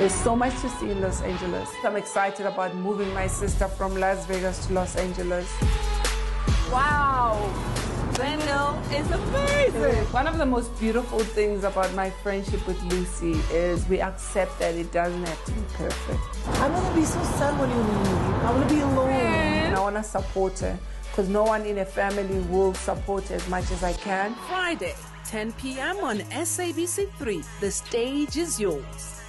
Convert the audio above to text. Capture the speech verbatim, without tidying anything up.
There's so much to see in Los Angeles. I'm excited about moving my sister from Las Vegas to Los Angeles. Wow, Glendale is amazing. One of the most beautiful things about my friendship with Lucy is we accept that it doesn't have to be perfect. I'm gonna be so sad when you leave. I wanna be alone. And I wanna support her, because no one in a family will support her as much as I can. Friday, ten p m on S A B C three. The stage is yours.